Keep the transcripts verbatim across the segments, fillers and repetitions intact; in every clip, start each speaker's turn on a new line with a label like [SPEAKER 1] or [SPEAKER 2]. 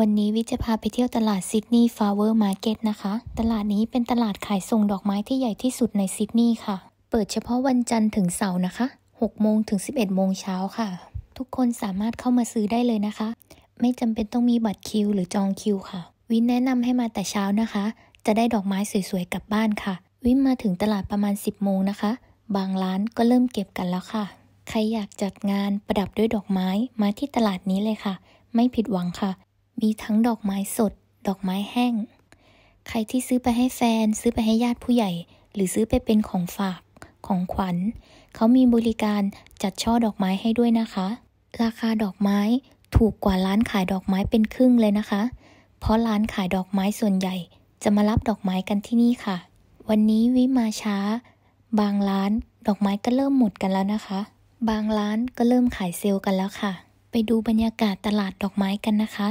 [SPEAKER 1] วันนี้วิจะพาไปเที่ยวตลาดซิดนีย์ฟลาวเวอร์มาร์เก็ตนะคะตลาดนี้เป็นตลาดขายส่งดอกไม้ที่ใหญ่ที่สุดในซิดนีย์ค่ะเปิดเฉพาะวันจันทร์ถึงเสาร์นะคะหกโมงถึงสิบเอ็ดโมงเช้าค่ะทุกคนสามารถเข้ามาซื้อได้เลยนะคะไม่จำเป็นต้องมีบัตรคิวหรือจองคิวค่ะวินแนะนำให้มาแต่เช้านะคะจะได้ดอกไม้สวยๆกลับบ้านค่ะวินมาถึงตลาดประมาณสิบโมงนะคะบางร้านก็เริ่มเก็บกันแล้วค่ะใครอยากจัดงานประดับด้วยดอกไม้มาที่ตลาดนี้เลยค่ะไม่ผิดหวังค่ะมีทั้งดอกไม้สดดอกไม้แห้งใครที่ซื้อไปให้แฟนซื้อไปให้ญาติผู้ใหญ่หรือซื้อไปเป็นของฝากของขวัญเขามีบริการจัดช่อดอกไม้ให้ด้วยนะคะราคาดอกไม้ถูกกว่าร้านขายดอกไม้เป็นครึ่งเลยนะคะเพราะร้านขายดอกไม้ส่วนใหญ่จะมารับดอกไม้กันที่นี่ค่ะวันนี้วิมาช้าบางร้านดอกไม้ก็เริ่มหมดกันแล้วนะคะบางร้านก็เริ่มขายเซลล์กันแล้วค่ะไปดูบรรยากาศตลาดดอกไม้กันนะคะ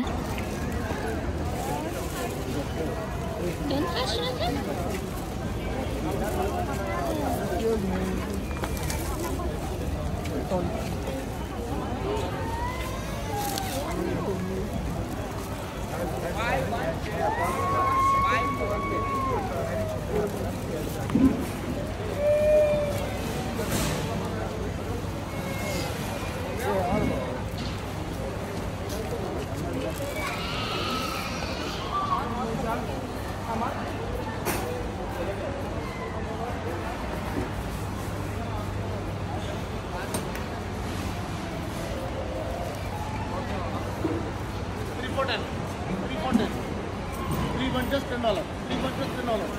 [SPEAKER 2] Three one just ten dollars. Three one just ten dollars.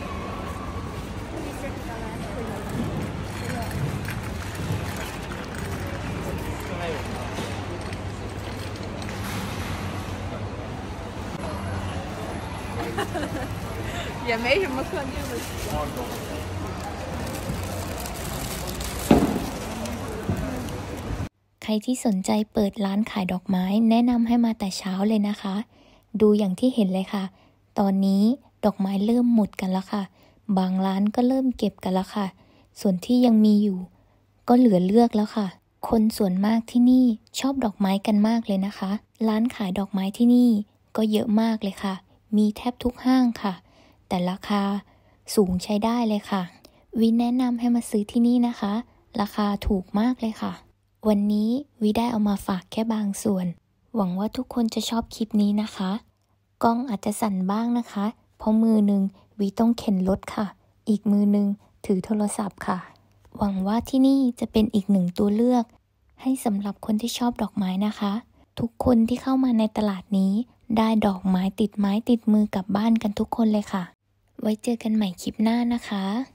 [SPEAKER 3] 也没什么特定的习惯。
[SPEAKER 1] ใครที่สนใจเปิดร้านขายดอกไม้แนะนำให้มาแต่เช้าเลยนะคะดูอย่างที่เห็นเลยค่ะตอนนี้ดอกไม้เริ่มหมดกันแล้วค่ะบางร้านก็เริ่มเก็บกันแล้วค่ะส่วนที่ยังมีอยู่ก็เหลือเลือกแล้วค่ะคนส่วนมากที่นี่ชอบดอกไม้กันมากเลยนะคะร้านขายดอกไม้ที่นี่ก็เยอะมากเลยค่ะมีแทบทุกห้างค่ะแต่ราคาสูงใช้ได้เลยค่ะวิแนะนำให้มาซื้อที่นี่นะคะราคาถูกมากเลยค่ะวันนี้วิได้เอามาฝากแค่บางส่วนหวังว่าทุกคนจะชอบคลิปนี้นะคะกล้องอาจจะสั่นบ้างนะคะเพราะมือหนึ่งวิต้องเข็นรถค่ะอีกมือหนึ่งถือโทรศัพท์ค่ะหวังว่าที่นี่จะเป็นอีกหนึ่งตัวเลือกให้สำหรับคนที่ชอบดอกไม้นะคะทุกคนที่เข้ามาในตลาดนี้ได้ดอกไม้ติดไม้ติดมือกลับบ้านกันทุกคนเลยค่ะไว้เจอกันใหม่คลิปหน้านะคะ